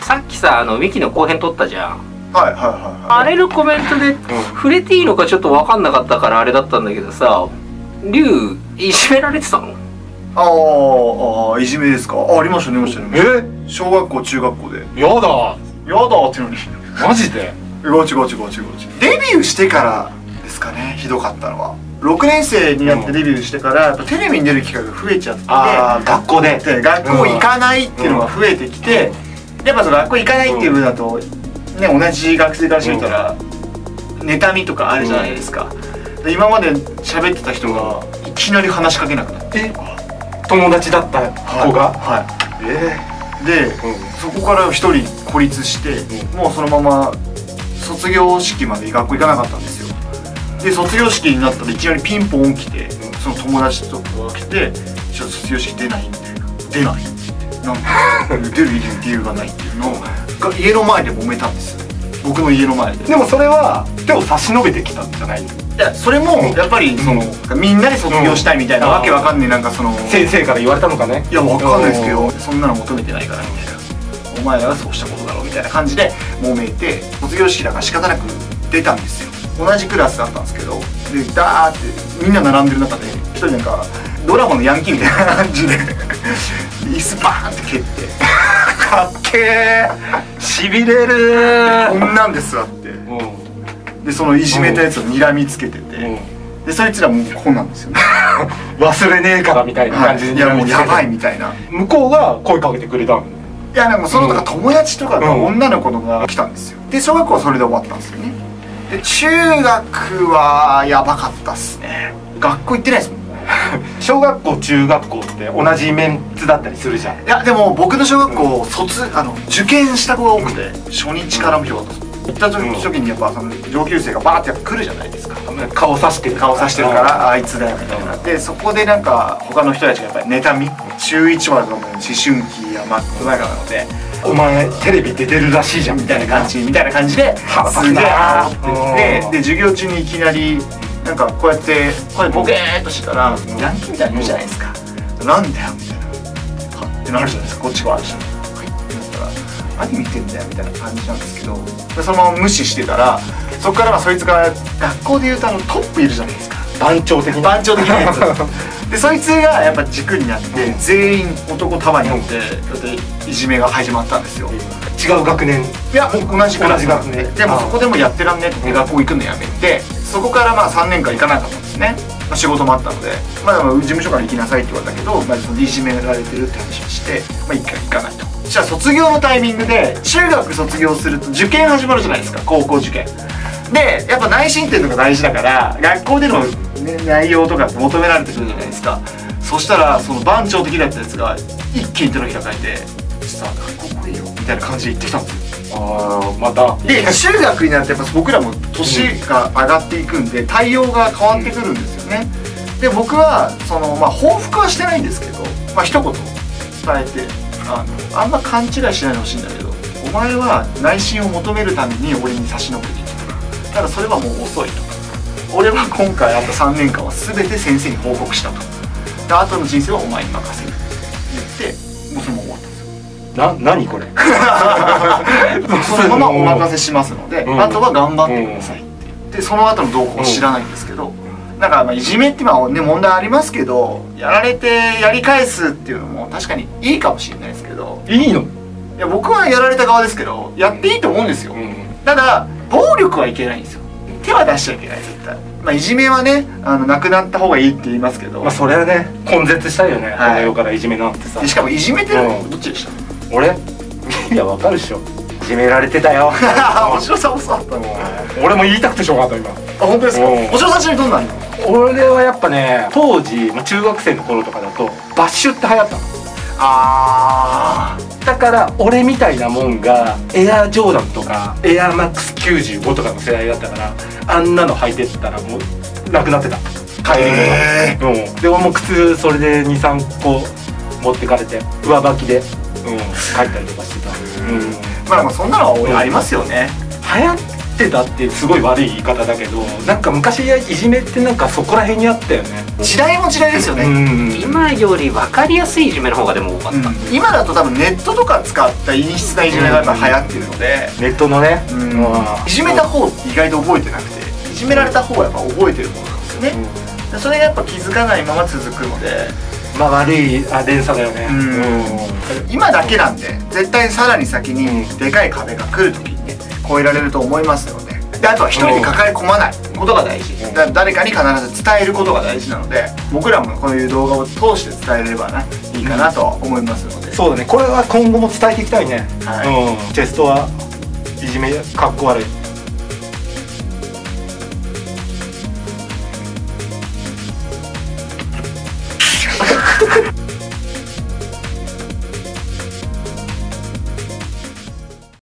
さっきさウィキの後編撮ったじゃん。 はいはいはいはい。 あれのコメントで触れていいのかちょっと分かんなかったからあれだったんだけどさ、龍いじめられてたの？ いじめですか？ありましたね、ありましたね。小学校中学校で。 やだってのに。 マジで？ 違う。デビューしてからですかね、ひどかったのは。6年生になってデビューしてからやっぱテレビに出る機会が増えちゃって、 学校で学校行かないっていうのが増えてきて、やっぱその学校行かないっていう分だとね、同じ学生からしてみたら妬みとかあるじゃないですか。で今まで喋ってた人がいきなり話しかけなくなって、 友達だった子が、 で、そこから一人孤立して、もうそのまま卒業式まで学校行かなかったんですよ。で卒業式になったらいきなりピンポン来て、その友達とかが来て「ちょっと卒業式出ないんで」出ないってなんで出る理由がないっていうのを家の前で揉めたんですよ、僕の家の前で。 でもそれは手を差し伸べてきたんじゃないの？ いやそれもやっぱりその、みんなで卒業したいみたいなわけわかんねえ、なんかその先生から言われたのかね。 いやわかんないですけど、そんなの求めてないからみたいな、お前らがそうしたことだろうみたいな感じで揉めて、卒業式だから仕方なく出たんですよ。同じクラスだったんですけど、でダーってみんな並んでる中で一人なんかドラマのヤンキーみたいな感じで椅子バーンって蹴ってかっけー、しびれるこんなんで座って、でそのいじめたやつを睨みつけてて、でそいつらもうこうなんですよね忘れねえからみたいな感じいやもうやばいみたいな。 向こうが声かけてくれたの？ いやでもそのとか友達とかが女の子のが来たんですよ。で小学校はそれで終わったんですよね。で中学はやばかったっすね。学校行ってないですもん小学校中学校って同じメンツだったりするじゃん。 いやでも僕の小学校受験した子が多くて、初日からもひどかったです。行った時にやっぱその上級生がバーってやっぱ来るじゃないですか。 顔さしてるからあいつだよみたいな。でそこでなんか他の人たちがやっぱり妬み、中1はもう思春期や真っ只中なので、 お前テレビ出てるらしいじゃんみたいな感じですげえあーって言って、で授業中にいきなりなんかこうやって声ボケーっとしてたらヤンキーみたいに言うじゃないですか。なんだよみたいな、はってなるじゃないですか。こっちが悪いし、はいってなったら何見てんだよみたいな感じなんですけど、でそのまま無視してたら、そこからそいつが学校でいうとトップいるじゃないですか、 番長的なやつでそいつがやっぱ軸になって全員男束になっていじめが始まったんですよ。 違う学年？ いや同じ学年でもそこでもやってらんねえって学校行くのやめて、そこからまあ3年間行かなかったんですね。仕事もあったので、まあ事務所から行きなさいって言われたけど、まあそのいじめられてるって話をして、まあ一回行かないと。じゃあ卒業のタイミングで中学卒業すると受験始まるじゃないですか、高校受験で。やっぱ内申点とか大事だから、学校での、内容とかって求められてくるじゃないですか。そしたらその番長的だったやつが一気に手のひら返って「さあ学校来いよ」みたいな感じで言ってきたんですよ。 またで中学になってやっぱ僕らも年が上がっていくんで対応が変わってくるんですよね。で僕はそのまあ報復はしてないんですけど、まあ一言伝えてあんま勘違いしないでほしいんだけど、お前は内心を求めるために俺に差し伸べてきた。ただそれはもう遅いと。俺は今回あと3年間は全て先生に報告したと。で後の人生はお前に任せるって言って、もうそのまま終わったんですよ。 何これそのままお任せしますので、あとは頑張ってくださいって言って、その後の動向を知らないんですけど、なんかまあいじめって今ね問題ありますけど、やられてやり返すっていうのも確かにいいかもしれないですけど。 いいの？ いや僕はやられた側ですけど、やっていいと思うんですよ。ただ暴力はいけないんですよ。手は出しちゃいけない絶対。まあいじめはねなくなった方がいいって言いますけど、 まあそれはね根絶したいよね、この世からいじめなんてさ。 しかもいじめてるのどっちでした？ 俺いやわかるでしょ、いじめられてたよおしろさんもそうだったの？ 俺も言いたくてしょうがなかった今。 あ本当ですか？おしろさんちなみにどんなんの？ 俺はやっぱね当時中学生の頃とかだとバッシュって流行ったの。だから俺みたいなもんがエアジョーダンとかエアマックス95とかの世代だったから、あんなの履いてったらもうなくなってた帰りが。で俺も靴それで23個持ってかれて上履きで帰ったりとかしてた。 まあそんなのはありますよね。 流行っってたってすごい悪い言い方だけど、なんか昔いじめってなんかそこら辺にあったよね。 時代も時代ですよね。 今より分かりやすいいじめの方がでも多かった。 今だと多分ネットとか使った陰湿ないじめがやっぱ流行ってるので、 ネットのね、 いじめた方って意外と覚えてなくて、いじめられた方はやっぱ覚えてるものなんですよね。それがやっぱ気づかないまま続くので、 まあ悪い連鎖だよね。 今だけなんで絶対さらに先にでかい壁が来る時にね越えられると思いますので、あとは一人で抱え込まないことが大事、誰かに必ず伝えることが大事なので、僕らもこういう動画を通して伝えればいいかなと思いますので、 そうだね、これは今後も伝えていきたいね。チェストはいじめかっこ悪い